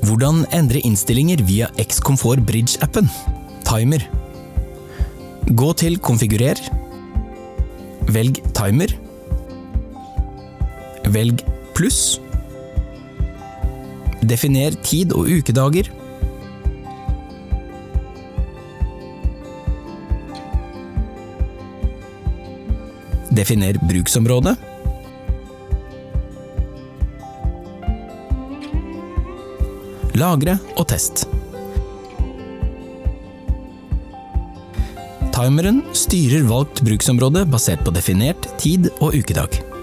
Hvordan endre innstillinger via Xcomfort Bridge-appen? Timer. Gå til Konfigurer. Velg Timer. Velg Pluss. Definer tid og ukedager. Definer bruksområde. Lagre og test. Timeren styrer valgt bruksområde basert på definert tid og ukedag.